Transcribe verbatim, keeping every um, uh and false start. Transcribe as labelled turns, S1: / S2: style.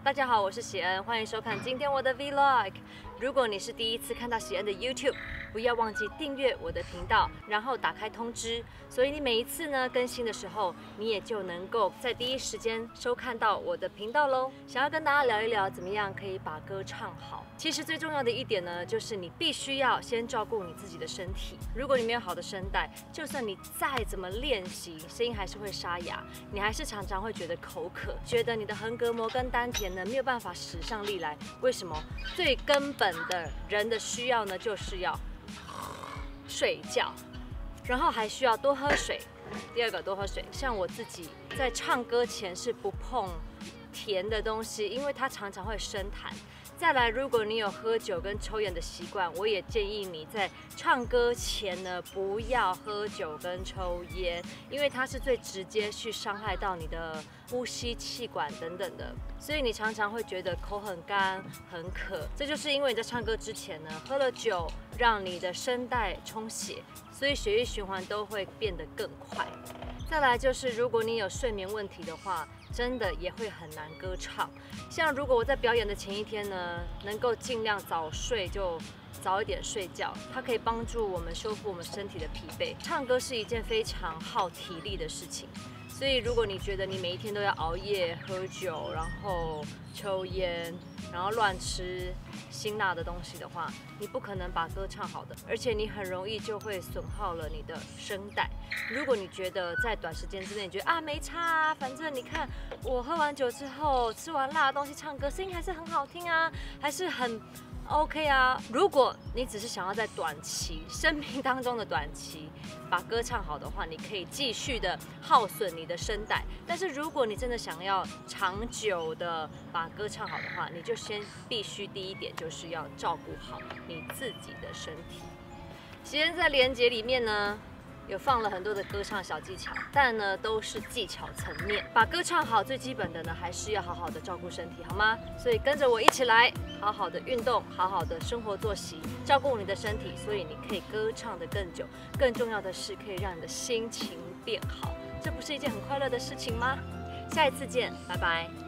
S1: 大家好，我是喜恩，欢迎收看今天我的 Vlog。如果你是第一次看到喜恩的 YouTube， 不要忘记订阅我的频道，然后打开通知，所以你每一次呢更新的时候，你也就能够在第一时间收看到我的频道喽。想要跟大家聊一聊，怎么样可以把歌唱好。其实最重要的一点呢，就是你必须要先照顾你自己的身体。如果你没有好的声带，就算你再怎么练习，声音还是会沙哑，你还是常常会觉得口渴，觉得你的横膈膜跟丹田呢没有办法使上力来。为什么？最根本的人的需要呢，就是要睡觉，然后还需要多喝水。第二个，多喝水。像我自己在唱歌前是不碰甜的东西，因为它常常会生痰。再来，如果你有喝酒跟抽烟的习惯，我也建议你在唱歌前呢不要喝酒跟抽烟，因为它是最直接去伤害到你的呼吸气管等等的，所以你常常会觉得口很干、很渴，这就是因为你在唱歌之前呢喝了酒，让你的声带充血，所以血液循环都会变得更快。再来就是，如果你有睡眠问题的话，真的也会很难歌唱。像如果我在表演的前一天呢，能够尽量早睡就早一点睡觉，它可以帮助我们修复我们身体的疲惫。唱歌是一件非常耗体力的事情，所以如果你觉得你每一天都要熬夜、喝酒，然后抽烟，然后乱吃辛辣的东西的话，你不可能把歌唱好的，而且你很容易就会损耗了你的声带。如果你觉得在短时间之内，你觉得啊没差啊，反正你看我喝完酒之后吃完辣的东西唱歌，声音还是很好听啊，还是很 OK 啊。如果你只是想要在短期生命当中的短期把歌唱好的话，你可以继续的耗损你的声带。但是如果你真的想要长久的把歌唱好的话，你就先必须第一点就是要照顾好你自己的身体。其实在连结里面呢，有放了很多的歌唱小技巧，但呢都是技巧层面。把歌唱好，最基本的呢还是要好好的照顾身体，好吗？所以跟着我一起来，好好的运动，好好的生活作息，照顾你的身体，所以你可以歌唱得更久。更重要的是，可以让你的心情变好，这不是一件很快乐的事情吗？下一次见，拜拜。